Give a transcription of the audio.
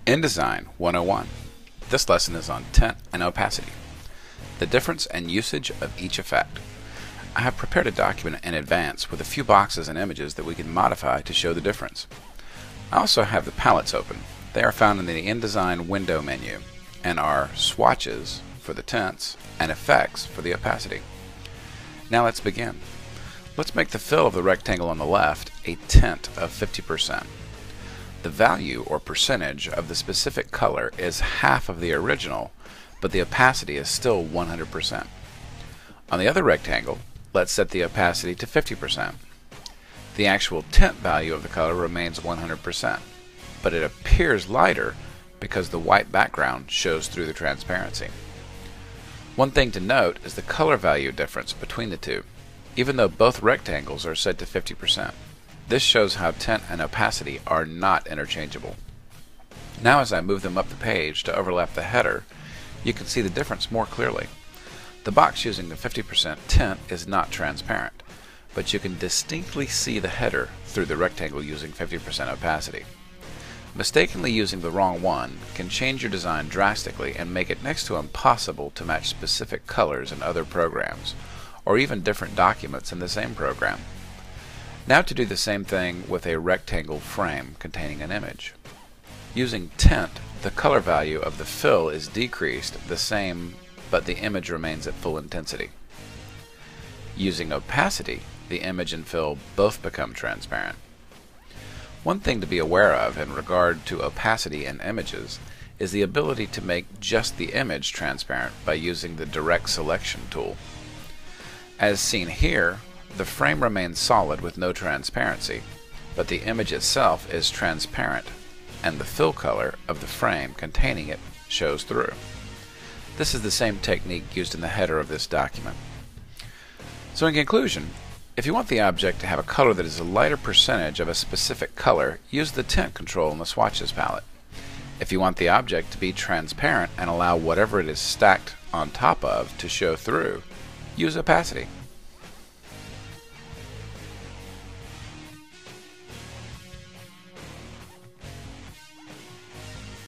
InDesign 101. This lesson is on tint and opacity, the difference and usage of each effect. I have prepared a document in advance with a few boxes and images that we can modify to show the difference. I also have the palettes open. They are found in the InDesign window menu and are swatches for the tints and effects for the opacity. Now let's begin. Let's make the fill of the rectangle on the left a tint of 50%. The value or percentage of the specific color is half of the original, but the opacity is still 100%. On the other rectangle, let's set the opacity to 50%. The actual tint value of the color remains 100%, but it appears lighter because the white background shows through the transparency. One thing to note is the color value difference between the two, even though both rectangles are set to 50%. This shows how tint and opacity are not interchangeable. Now as I move them up the page to overlap the header, you can see the difference more clearly. The box using the 50% tint is not transparent, but you can distinctly see the header through the rectangle using 50% opacity. Mistakenly using the wrong one can change your design drastically and make it next to impossible to match specific colors in other programs, or even different documents in the same program. Now to do the same thing with a rectangle frame containing an image. Using tint, the color value of the fill is decreased the same, but the image remains at full intensity. Using opacity, the image and fill both become transparent. One thing to be aware of in regard to opacity in images is the ability to make just the image transparent by using the direct selection tool. As seen here, the frame remains solid with no transparency, but the image itself is transparent, and the fill color of the frame containing it shows through. This is the same technique used in the header of this document. So in conclusion, if you want the object to have a color that is a lighter percentage of a specific color, use the tint control in the swatches palette. If you want the object to be transparent and allow whatever it is stacked on top of to show through, use opacity.